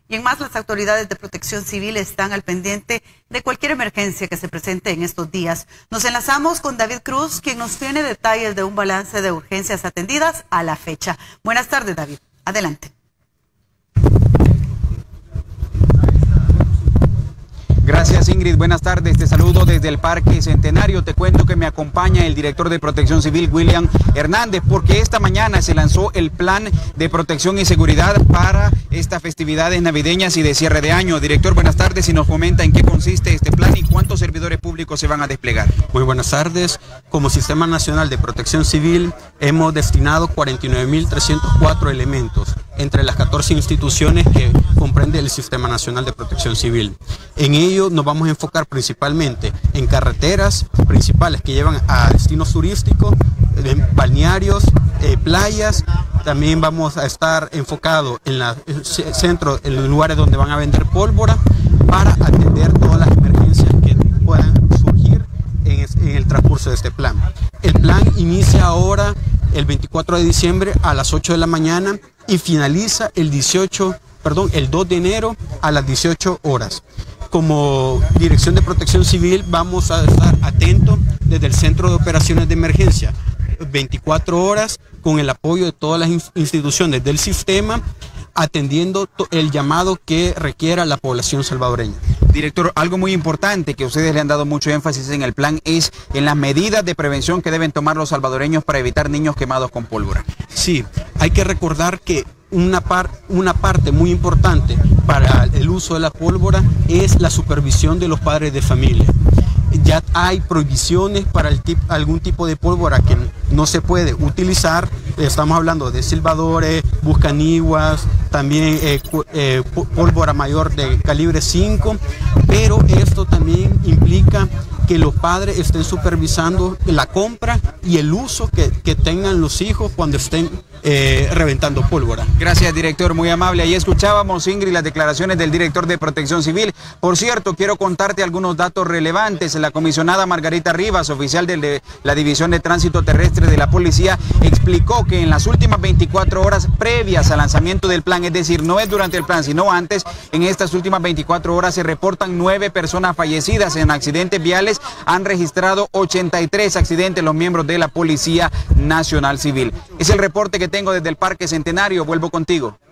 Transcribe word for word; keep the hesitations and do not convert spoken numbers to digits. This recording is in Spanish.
Y en más, las autoridades de protección civil están al pendiente de cualquier emergencia que se presente en estos días. Nos enlazamos con David Cruz, quien nos tiene detalles de un balance de urgencias atendidas a la fecha. Buenas tardes, David. Adelante. Gracias, Ingrid. Buenas tardes. Te saludo desde el Parque Centenario. Te cuento que me acompaña el director de Protección Civil, William Hernández, porque esta mañana se lanzó el plan de protección y seguridad para estas festividades navideñas y de cierre de año. Director, buenas tardes, y nos comenta en qué consiste este plan y cuántos servidores públicos se van a desplegar. Muy buenas tardes. Como Sistema Nacional de Protección Civil hemos destinado cuarenta y nueve mil trescientos cuatro elementos entre las catorce instituciones que comprende el Sistema Nacional de Protección Civil. En ello nos vamos a enfocar principalmente en carreteras principales que llevan a destinos turísticos, en balnearios, eh, playas. También vamos a estar enfocados en los centros, en los lugares donde van a vender pólvora, para atender todas las emergencias que puedan surgir en, en el transcurso de este plan. El plan inicia ahora el veinticuatro de diciembre a las ocho de la mañana y finaliza el dieciocho, perdón, el dos de enero a las dieciocho horas. Como Dirección de Protección Civil vamos a estar atentos desde el Centro de Operaciones de Emergencia veinticuatro horas con el apoyo de todas las instituciones del sistema, atendiendo el llamado que requiera la población salvadoreña. Director, algo muy importante que ustedes le han dado mucho énfasis en el plan es en las medidas de prevención que deben tomar los salvadoreños para evitar niños quemados con pólvora. Sí, hay que recordar que una, par, una parte muy importante para el uso de la pólvora es la supervisión de los padres de familia. Ya hay prohibiciones para el tip, algún tipo de pólvora que no se puede utilizar. Estamos hablando de silbadores, buscaniguas, también eh, eh, pólvora mayor de calibre cinco, pero esto también implica que los padres estén supervisando la compra y el uso que, que tengan los hijos cuando estén eh, reventando pólvora. Gracias, director, muy amable. Ahí escuchábamos, Ingrid, las declaraciones del director de Protección Civil. Por cierto, quiero contarte algunos datos relevantes. La comisionada Margarita Rivas, oficial de la División de Tránsito Terrestre de la Policía, explicó que en las últimas veinticuatro horas previas al lanzamiento del plan, es decir, no es durante el plan, sino antes, en estas últimas veinticuatro horas se reportan nueve personas fallecidas en accidentes viales. Han registrado ochenta y tres accidentes los miembros de la Policía Nacional Civil. Es el reporte que tengo desde el Parque Centenario. Vuelvo contigo.